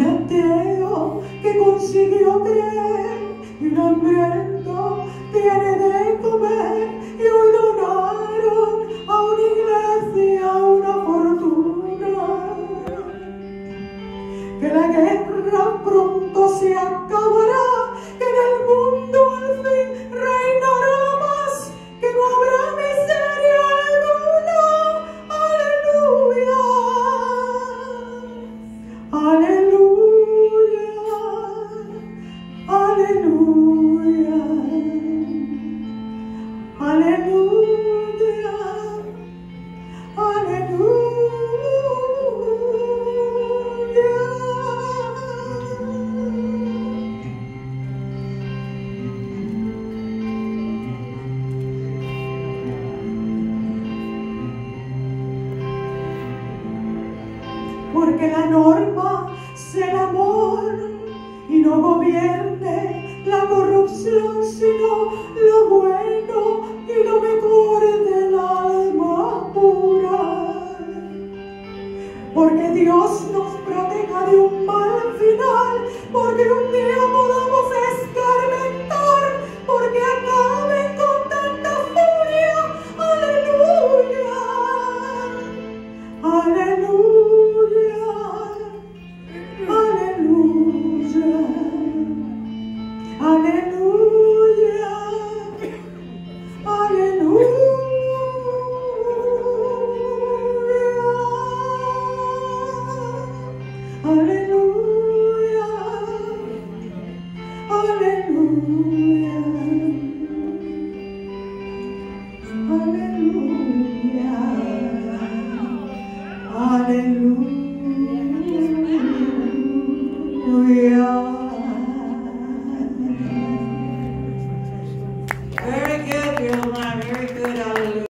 ateo que consiguió creer y un hambriento tiene de comer, y hoy donaron a una iglesia una fortuna. Que la guerra pronto se acabará, que en el mundo al fin reinará la paz, que no habrá miseria alguna. Aleluya, aleluya, aleluya, aleluya, porque la norma sea el amor y no gobierne la corrupción, sino lo bueno y lo mejor del alma pura. Porque Dios nos proteja de un mal final, porque un día podamos escarmentar, porque acaben con tanta furia. Aleluya, aleluya, aleluya, aleluya, aleluya. Aleluya, aleluya, aleluya, aleluya. Very good, Jeremiah, very good.